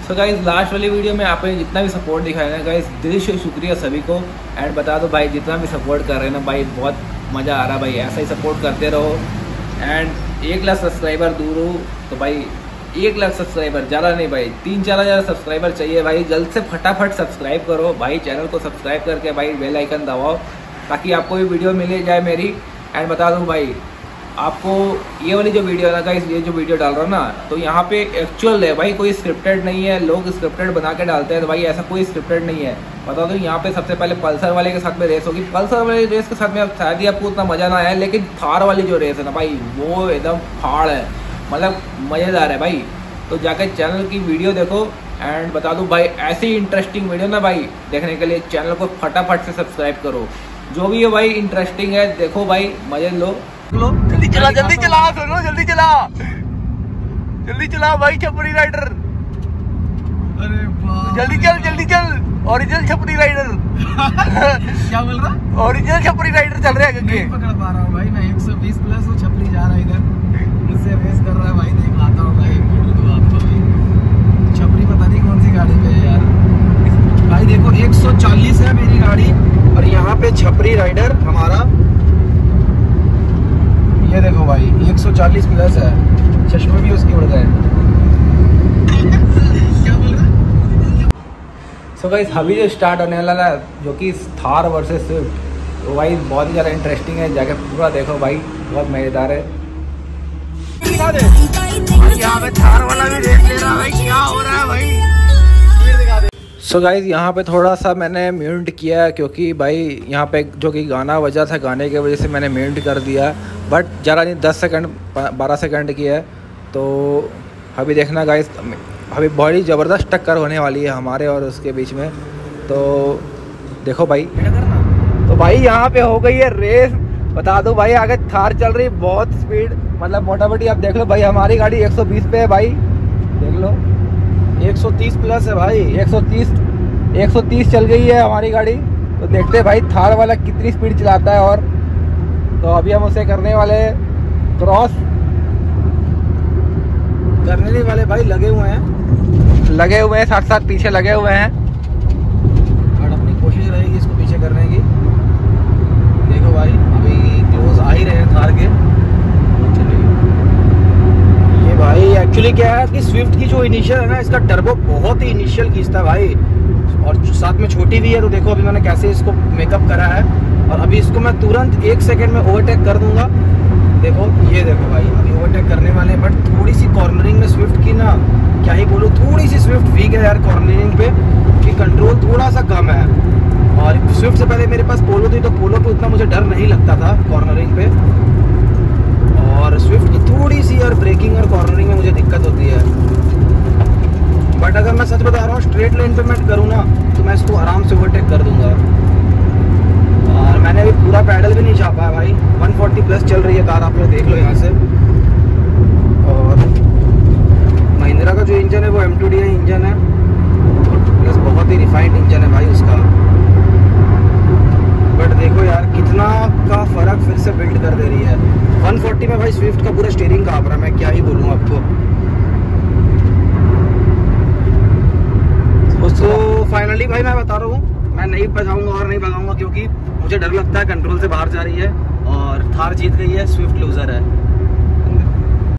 सो guys last वाली video में आपने जितना भी सपोर्ट दिखाया ना गाइस, दिल से शुक्रिया सभी को। एंड बता दो भाई जितना भी सपोर्ट कर रहे हैं ना भाई, बहुत मज़ा आ रहा है भाई, ऐसा ही सपोर्ट करते रहो। एंड 1 लाख सब्सक्राइबर दूर हो तो भाई 1 लाख सब्सक्राइबर, ज़्यादा नहीं भाई, 3-4 हज़ार सब्सक्राइबर चाहिए भाई। जल्द से फटाफट सब्सक्राइब करो भाई, चैनल को सब्सक्राइब करके भाई बेल आइकन दबाओ ताकि आपको भी वीडियो मिल जाए मेरी। एंड बता दूँ भाई आपको, ये वाली जो वीडियो है ना गाइस, ये जो वीडियो डाल रहा हूँ ना, तो यहाँ पे एक्चुअल है भाई, कोई स्क्रिप्टेड नहीं है। लोग स्क्रिप्टेड बना के डालते हैं, तो भाई ऐसा कोई स्क्रिप्टेड नहीं है। बता दो यहाँ पे सबसे पहले पल्सर वाले के साथ में रेस होगी। पल्सर वाले रेस के साथ में शायद ही आपको उतना मज़ा ना आया, लेकिन थार वाली जो रेस है ना भाई, वो एकदम फाड़ है, मतलब मज़ेदार है भाई। तो जाकर चैनल की वीडियो देखो। एंड बता दूँ भाई ऐसी इंटरेस्टिंग वीडियो ना भाई देखने के लिए चैनल को फटाफट से सब्सक्राइब करो। जो भी है भाई इंटरेस्टिंग है, देखो भाई, मज़े लो। जल्दी चला सुनो, जल्दी चला भाई छपरी राइडर। अरे जल्दी चल ओरिजिनल छपरी राइडर। क्या बोल रहा? ओरिजिनल छपरी राइडर चल रहा है। नहीं पकड़ पा रहा हूँ भाई, मैं 120 प्लस हूँ, छपरी जा रहा है इधर, मुझसे रेस कर रहा है भाई, देख आता हूँ भाई। तो आपको भी छपरी पता नहीं कौन सी गाड़ी पे है यार भाई। देखो 140 है मेरी गाड़ी और यहाँ पे छपरी राइडर हमारा, ये देखो भाई 140 प्लस है, चश्मे भी उसके उड़ गए। क्या बोल रहे? सो गाइस अभी जो स्टार्ट होने वाला है, जो कि थार वर्सेस स्विफ्ट, तो भाई बहुत ही ज़्यादा इंटरेस्टिंग है, जाके पूरा देखो भाई, बहुत मज़ेदार है। यहाँ पे थार वाला भी देख ले रहा भाई, क्या हो रहा है भाई। सो गाइस यहाँ पे थोड़ा सा मैंने म्यूट किया क्योंकि भाई यहाँ पे जो कि गाना बजा था, गाने की वजह से मैंने म्यूट कर दिया, बट ज़्यादा नहीं, 10 सेकंड 12 सेकंड की है। तो अभी देखना गाइस, अभी बड़ी ज़बरदस्त टक्कर होने वाली है हमारे और उसके बीच में, तो देखो भाई। तो भाई यहाँ पे हो गई है रेस, बता दो भाई, आगे थार चल रही बहुत स्पीड, मतलब मोटामोटी आप देख लो भाई, हमारी गाड़ी 120 पे है भाई, देख लो 130 प्लस है भाई, 130 चल गई है हमारी गाड़ी। तो देखते हैं भाई थार वाला कितनी स्पीड चलाता है। और तो अभी हम उसे करने वाले क्रॉस, करने वाले भाई लगे हुए हैं, साथ साथ पीछे लगे हुए हैं, और अपनी कोशिश रहेगी इसको पीछे करने की। देखो भाई अभी क्लोज आ ही रहे हैं थार के। ये भाई एक्चुअली क्या है कि स्विफ्ट की जो इनिशियल है ना, इसका टर्बो बहुत ही इनिशियल खींचता है भाई, और साथ में छोटी भी है। तो देखो अभी मैंने कैसे इसको मेकअप करा है, और अभी इसको मैं तुरंत 1 सेकंड में ओवरटेक कर दूंगा। देखो ये देखो भाई अभी ओवरटेक करने वाले हैं, बट थोड़ी सी कॉर्नरिंग में स्विफ्ट की ना, क्या ही बोलूँ, थोड़ी सी स्विफ्ट वीक है यार कॉर्नरिंग पे, कि कंट्रोल थोड़ा सा कम है। और स्विफ्ट से पहले मेरे पास पोलो थी, तो पोलो पे उतना मुझे डर नहीं लगता था कॉर्नरिंग पे, और स्विफ्ट की थोड़ी सी यार ब्रेकिंग और कॉर्नरिंग में मुझे दिक्कत होती है। बट अगर मैं सच बता रहा हूँ, स्ट्रेट लाइन पे मैं करूँ ना, तो मैं इसको आराम से ओवरटेक कर दूंगा। और मैंने अभी पूरा पैडल भी नहीं छापा है भाई, 140 प्लस चल रही है कार, आप लोग देख लो यहाँ से। और महिंद्रा का जो इंजन है वो M2DI इंजन है, प्लस बहुत ही रिफाइंड इंजन है भाई उसका। बट देखो यार कितना का फर्क फिर से बिल्ड कर दे रही है। 140 में भाई स्विफ्ट का पूरा स्टीयरिंग काँप रहा है, मैं क्या ही बोलूँ आपको। तो फाइनली भाई मैं बता रहा हूँ, मैं नहीं भगाऊंगा और नहीं भगाऊंगा, क्योंकि मुझे डर लगता है कंट्रोल से बाहर जा रही है, और थार जीत गई है, स्विफ्ट लूजर है।